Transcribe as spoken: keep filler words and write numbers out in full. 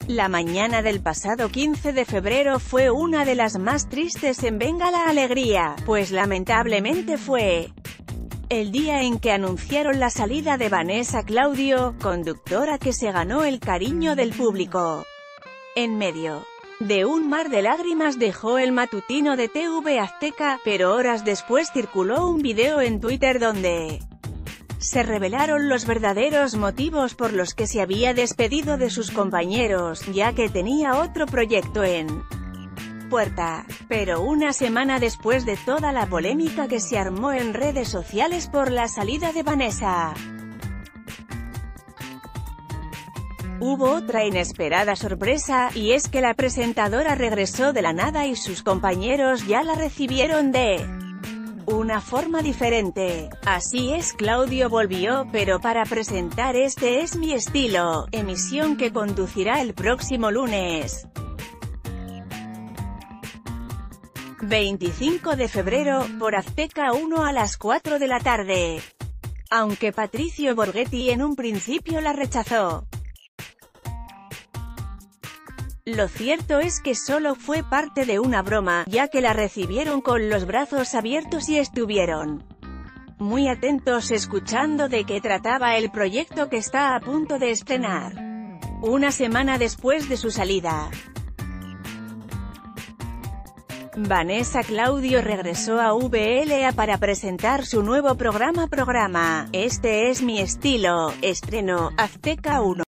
La mañana del pasado quince de febrero fue una de las más tristes en Venga la Alegría, pues lamentablemente fue el día en que anunciaron la salida de Vanessa Claudio, conductora que se ganó el cariño del público. En medio de un mar de lágrimas dejó el matutino de T V Azteca, pero horas después circuló un video en Twitter donde se revelaron los verdaderos motivos por los que se había despedido de sus compañeros, ya que tenía otro proyecto en puerta. Pero una semana después de toda la polémica que se armó en redes sociales por la salida de Vanessa, hubo otra inesperada sorpresa, y es que la presentadora regresó de la nada y sus compañeros ya la recibieron de una forma diferente. Así es, Claudio volvió, pero para presentar Este es mi estilo, emisión que conducirá el próximo lunes veinticinco de febrero, por Azteca uno a las cuatro de la tarde. Aunque Patricio Borghetti en un principio la rechazó, lo cierto es que solo fue parte de una broma, ya que la recibieron con los brazos abiertos y estuvieron muy atentos escuchando de qué trataba el proyecto que está a punto de estrenar una semana después de su salida. Vanessa Claudio regresó a V L A para presentar su nuevo programa programa Este es mi estilo, estreno, Azteca uno.